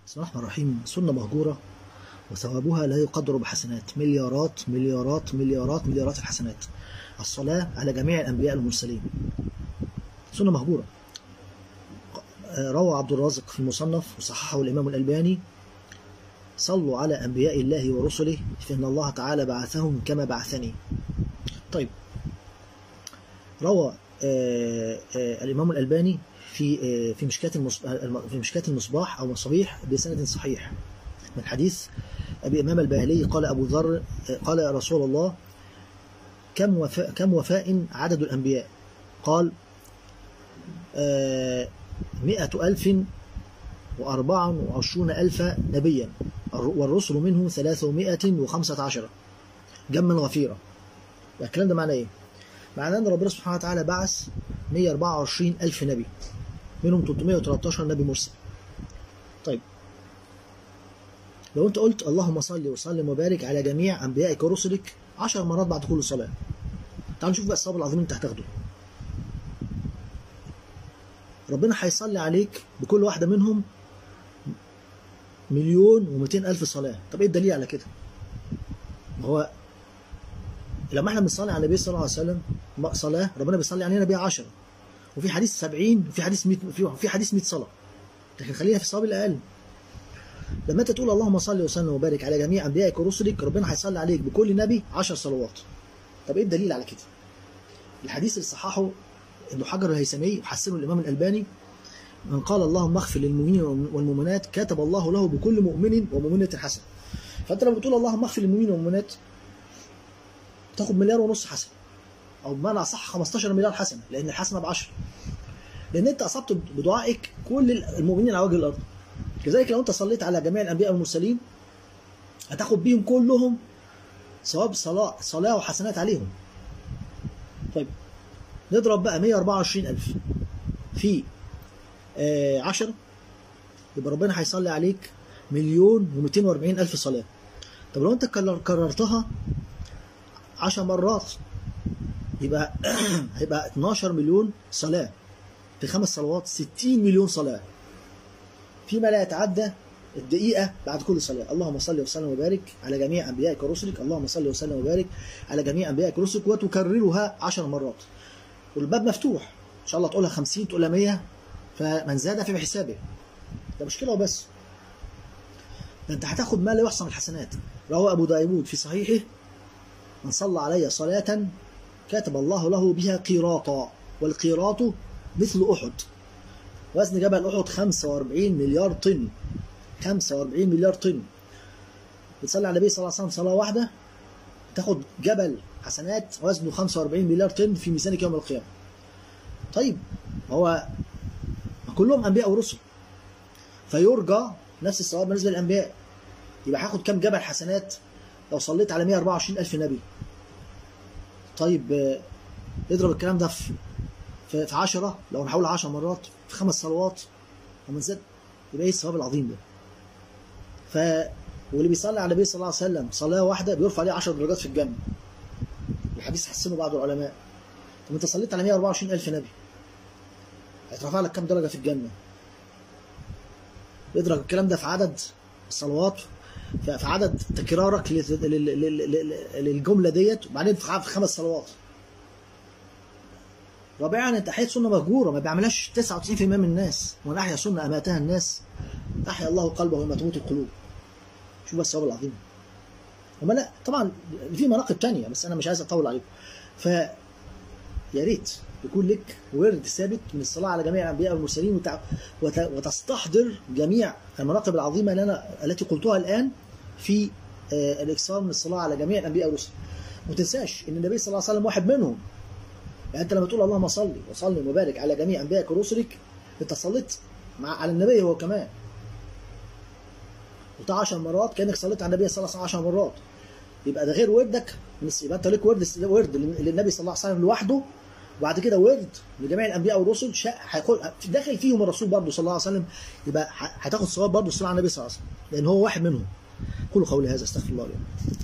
بسم الله الرحمن الرحيم. سنة مهجورة وثوابها لا يقدر بحسنات، مليارات مليارات مليارات مليارات الحسنات. الصلاة على جميع الأنبياء المرسلين سنة مهجورة. روى عبد الرازق في المصنف وصححه الإمام الألباني: صلوا على أنبياء الله ورسله فإن الله تعالى بعثهم كما بعثني. طيب، روى الإمام الألباني في مشكاة المصباح أو مصابيح بسند صحيح من حديث أبي إمام الباهلي قال أبو ذر: قال يا رسول الله كم وفاء عدد الأنبياء؟ قال 124,000 نبيا والرسل منه 315 جما غفيرا. الكلام ده معناه ايه؟ معناه ان ربنا سبحانه وتعالى بعث 124,000 نبي، منهم 313 نبي مرسل. طيب، لو انت قلت اللهم صل وسلم وبارك على جميع انبيائك ورسلك 10 مرات بعد كل صلاه، تعال نشوف بقى الثواب العظيم انت هتاخده. ربنا هيصلي عليك بكل واحده منهم 1,200,000 صلاه. طب ايه الدليل على كده؟ هو لما احنا بنصلي على النبي صلى الله عليه وسلم صلاه، ربنا بيصلي علينا بيها 10، وفي حديث 70، وفي حديث 100، في حديث 100 صلاه، لكن خلينا في الصواب الاقل. لما انت تقول اللهم صل وسلم وبارك على جميع انبيائك ورسلك، ربنا هيصلي عليك بكل نبي 10 صلوات. طب ايه الدليل على كده؟ الحديث اللي صححه ابن حجر الهيثمي وحسنه الامام الالباني: من قال اللهم اغفر للمؤمنين والمؤمنات كتب الله له بكل مؤمن ومؤمنة حسنه. فانت لما بتقول اللهم اغفر للمؤمنين والمؤمنات تاخد 1.5 مليار حسنه، او بمعنى اصح 15 مليار حسنه، لان الحسنه ب10، لان انت اصبت بدعائك كل المؤمنين على وجه الارض. كذلك لو انت صليت على جميع الانبياء والمرسلين هتاخد بيهم كلهم ثواب صلاه وحسنات عليهم. طيب، نضرب بقى 124,000 في 10، يبقى ربنا هيصلي عليك 1,240,000 صلاه. طب لو انت كررتها 10 مرات يبقى هيبقى 12 مليون صلاه في 5 صلوات، 60 مليون صلاه فيما لا يتعدى الدقيقة بعد كل صلاة. اللهم صل وسلم وبارك على جميع أنبيائك ورسلك، اللهم صل وسلم وبارك على جميع أنبيائك ورسلك، وتكررها 10 مرات. والباب مفتوح، إن شاء الله تقولها 50 تقولها 100، فمن زاد في بحسابه. ده مشكلة وبس، ده أنت هتاخد ما لا يحصى من الحسنات. روى أبو داود في صحيحه: من صلى علي صلاة كتب الله له بها قيراطا، والقيراط مثل أحد، وزن جبل أحد 45 مليار طن. 45 مليار طن. بتصلي على النبي صلى الله عليه وسلم صلاة واحدة تاخد جبل حسنات وزنه 45 مليار طن في ميزانك يوم القيامة. طيب، هو كلهم أنبياء ورسل، فيرجى نفس الثواب بالنسبة للأنبياء. يبقى هاخد كام جبل حسنات لو صليت على 124,000 نبي؟ طيب، اضرب الكلام ده في 10، لو نحاول 10 مرات في 5 صلوات ومن زاد، يبقى ايه الثواب العظيم ده؟ واللي بيصلي على النبي صلى الله عليه وسلم صلاه واحده بيرفع عليه 10 درجات في الجنه. الحديث حسنه بعض العلماء. طب انت صليت على 124,000 نبي هيترفع لك كام درجه في الجنه؟ اضرب الكلام ده في عدد الصلوات، في عدد تكرارك للجمله ديت، وبعدين في 5 صلوات. رابعا، انت احييت سنه مهجوره ما بيعملهاش 99% من الناس، ومن احيا سنه اماتها الناس احيا الله قلبه وما تموت القلوب. شوف بس الثواب العظيم. وما لا طبعا في مناقب تانية، بس انا مش عايز اطول عليكم. يا ريت يكون لك ورد ثابت من الصلاه على جميع الانبياء والمرسلين، وتستحضر جميع المناقب العظيمه التي قلتها الان في الاكثار من الصلاه على جميع الانبياء والرسل. وما تنساش ان النبي صلى الله عليه وسلم واحد منهم. يعني انت لما تقول اللهم صل وسلم وبارك على جميع انبيائك ورسلك، انت صليت على النبي هو كمان، وطلع 10 مرات كانك صليت على النبي صلى الله عليه وسلم 10 مرات. يبقى ده غير وردك، يبقى انت ليك ورد للنبي صلى الله عليه وسلم لوحده، وبعد كده ورد لجميع الانبياء والرسل داخل فيهم الرسول برضه صلى الله عليه وسلم، يبقى هتاخد ثواب برضه الصلاه على النبي صلى الله عليه وسلم، لان هو واحد منهم. قولوا قولي هذا، استغفر الله لي.